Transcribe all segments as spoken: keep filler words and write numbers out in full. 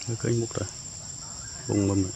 nó cây mục rồi vùng mầm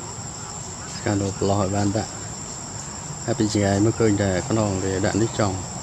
การลบลอยบ้านได้ถ้าเป็นยังไงเมื่อคืนแต่ก็นอนเลยด่านที่จอง